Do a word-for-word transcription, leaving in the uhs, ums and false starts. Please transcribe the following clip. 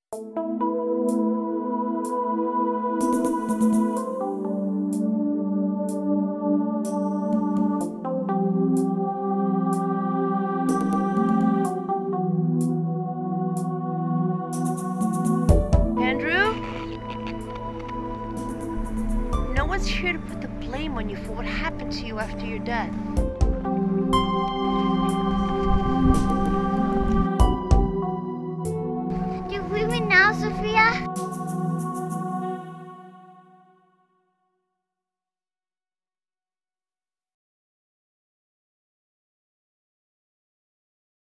Andrew? No one's here to put the blame on you for what happened to you after your death. You leave me now, Sophia?